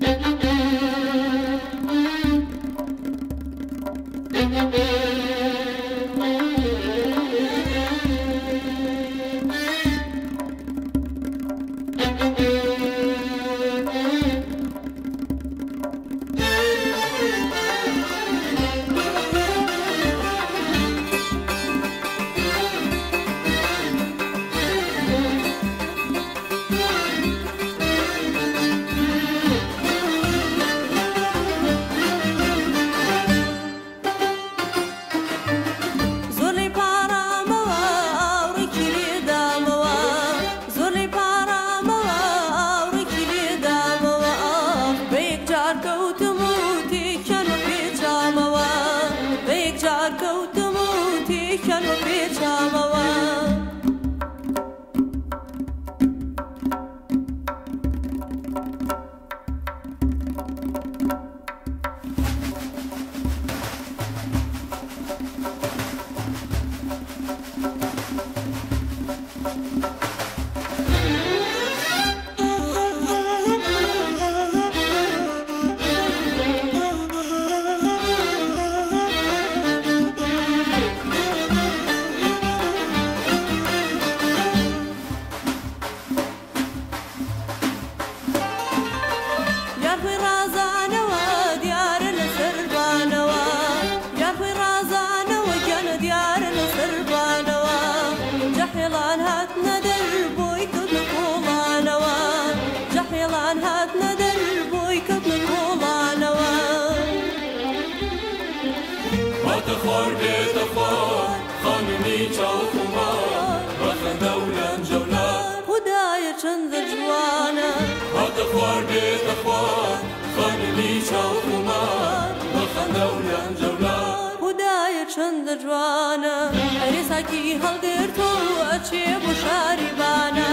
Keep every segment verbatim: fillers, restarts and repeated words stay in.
خوار بيت خوار خانمي چاو خمار وخن دولة جولار خدايا چند جوانا هات خوار بيت خوار خانمي چاو خمار وخن دولة جولار خدايا چند جوانا عريساكي هلگرتو اچي بشاري بانا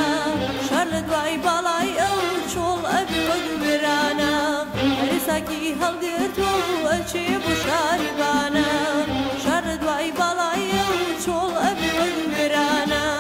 شر دواي بالاي او چول ابي وگورانا عريساكي هلگرتو اچي بشاري بانا شر دواي بالاي او چول ابي وگورانا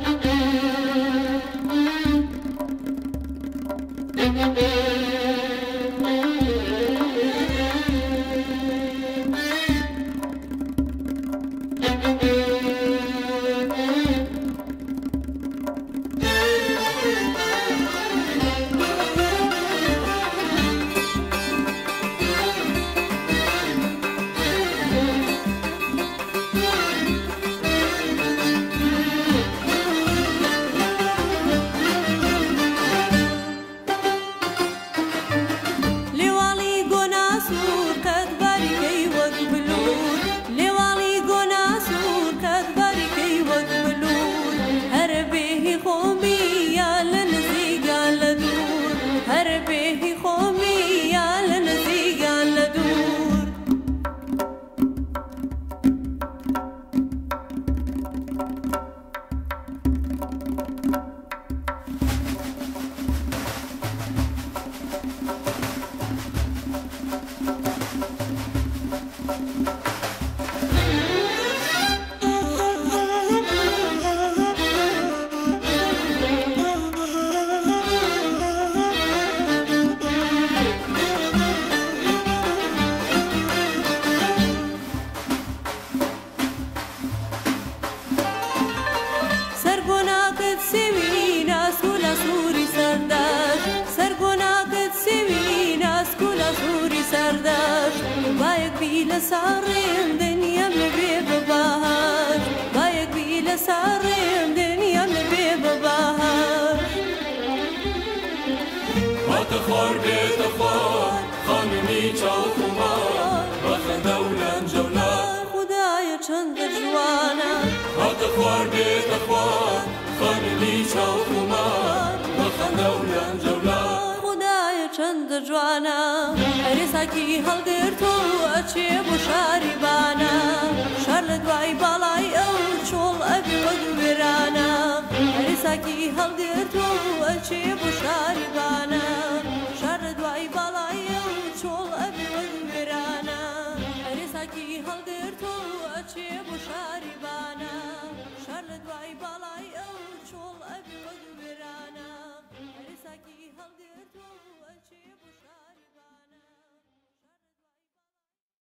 بايك بيلا سارين دنيا مبي بباهر بايك بيلا سارين دنيا مبي بباهر هات خوار بيت خوار خانمي چاو خمار وخن دولة جولار خدايا چند جوانا هات خوار بيت خوار خانمي چاو خمار وخن دولة جولار چند جوانا عريساكي هلگرتو اچي بشاري بانا شر دواي بالاي او چول ابي وگورانا عريساكي هلگرتو اچي بشاري بانا شر دواي بالاي او چول ابي وگورانا عريساكي هلگرتو اچي بشاري بانا شر دواي بالاي او چول ابي وگورانا عريساكي هلگرتو اچي